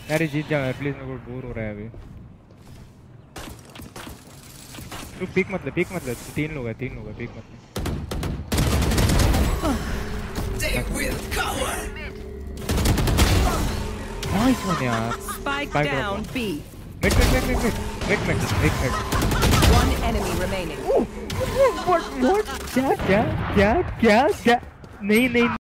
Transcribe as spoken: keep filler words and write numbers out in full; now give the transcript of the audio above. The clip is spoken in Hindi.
यार ये जीत जा यार प्लीज, मेरे को बोर हो रहा है अभी। तू पिक मत ले, पिक मत ले, तीन लोग हैं, तीन लोग हैं, पिक मत ले। नाइस वन यार। Spike down B. Mid mid mid mid mid mid mid mid. One enemy remaining. What what क्या क्या क्या क्या क्या नहीं नहीं